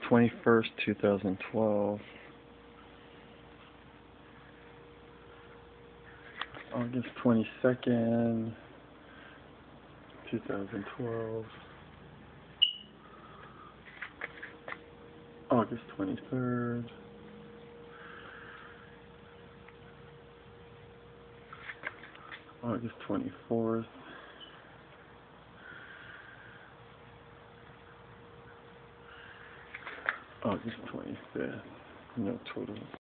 21st, 2012. August 22nd, 2012. August 23rd. August 24th. August 25th. No total.